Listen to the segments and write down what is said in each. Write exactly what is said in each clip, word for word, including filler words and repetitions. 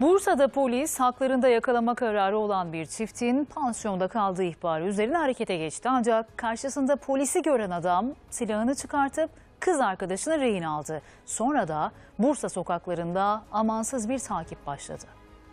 Bursa'da polis haklarında yakalama kararı olan bir çiftin pansiyonda kaldığı ihbarı üzerine harekete geçti. Ancak karşısında polisi gören adam silahını çıkartıp kız arkadaşını rehin aldı. Sonra da Bursa sokaklarında amansız bir takip başladı.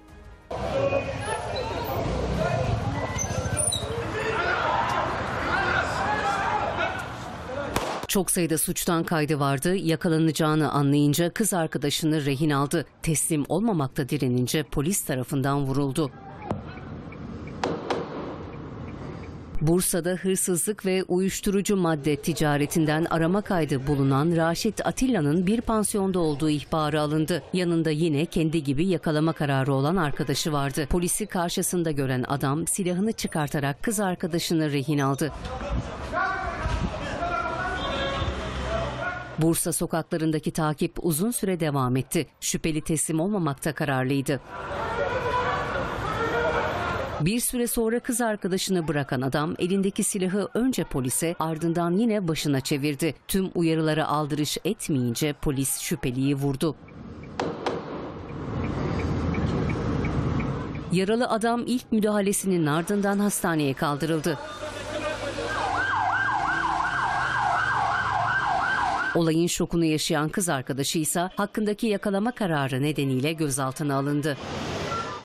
Çok sayıda suçtan kaydı vardı. Yakalanacağını anlayınca kız arkadaşını rehin aldı. Teslim olmamakta direnince polis tarafından vuruldu. Bursa'da hırsızlık ve uyuşturucu madde ticaretinden arama kaydı bulunan Raşit Atilla'nın bir pansiyonda olduğu ihbarı alındı. Yanında yine kendi gibi yakalama kararı olan arkadaşı vardı. Polisi karşısında gören adam silahını çıkartarak kız arkadaşını rehin aldı. Bursa sokaklarındaki takip uzun süre devam etti. Şüpheli teslim olmamakta kararlıydı. Bir süre sonra kız arkadaşını bırakan adam elindeki silahı önce polise ardından yine başına çevirdi. Tüm uyarılara aldırış etmeyince polis şüpheliyi vurdu. Yaralı adam ilk müdahalesinin ardından hastaneye kaldırıldı. Olayın şokunu yaşayan kız arkadaşı ise hakkındaki yakalama kararı nedeniyle gözaltına alındı.